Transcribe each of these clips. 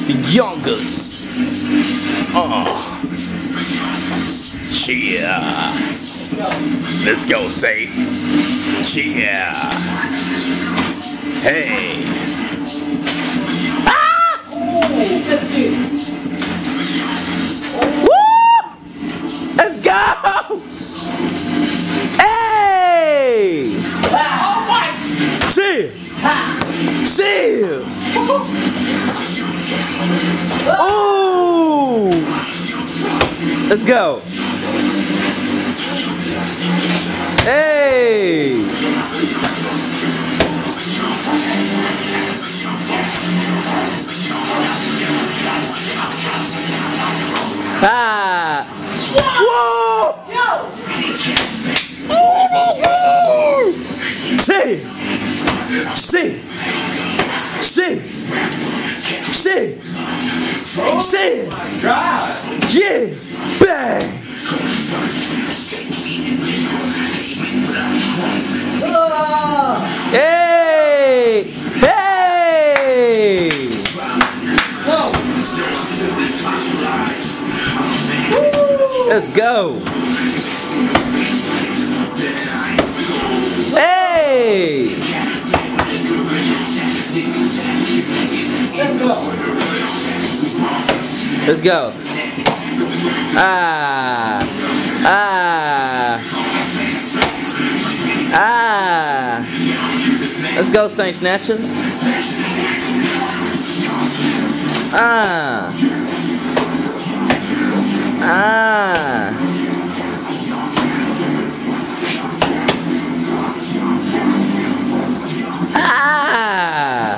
the youngest. Yeah. Let's go, say. Yeah. Hey. Ah! Woo! Let's go. Hey. Chill. Chill. Ooh. Let's go. Hey. Ah. Whoa. See. See. See. See. See. Yeah. Bang. Hey! Hey! Let's go! Hey! Let's go! Let's go! Ah! Ah! Ah! Let's go, Saint Snatcher. Ah! Ah! Ah!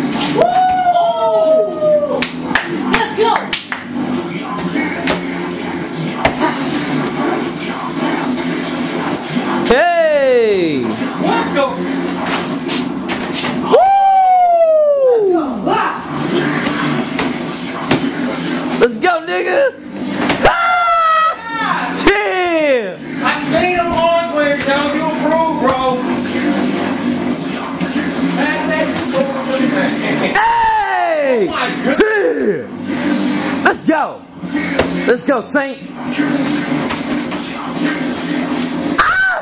Woo! Let's go! Hey! Let's go! Let's go, nigga! Ah! Yeah! I seen them on when y'all you approve, bro. Hey! Oh my goodness. Yeah! Let's go! Let's go, Saint! Ah!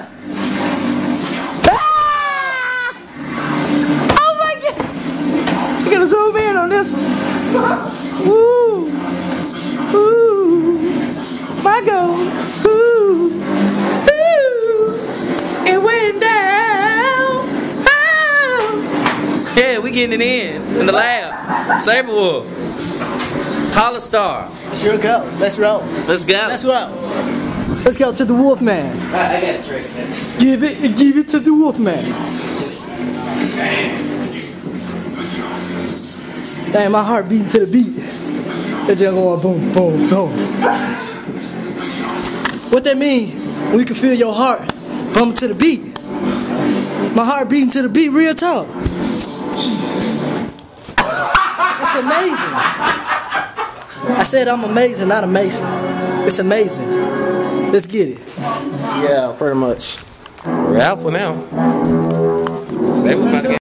Ah! Oh my God! You gotta zoom in on this one. Woo! Ooh! My goal! Ooh! Ooh! It went down! Oh! Yeah, we getting it in the lab. Saber Wolf. Hollistar. Let's go. Let's roll. Let's go. Let's roll. Let's go to the Wolfman. I got a trick. Give it to the Wolfman. Damn, my heart beating to the beat. That just going boom, boom, boom. What that mean? When you can feel your heart bumping to the beat. My heart beating to the beat, real talk. It's amazing. I said I'm amazing, not amazing. It's amazing. Let's get it. Yeah, pretty much. We're out for now. Say we about to get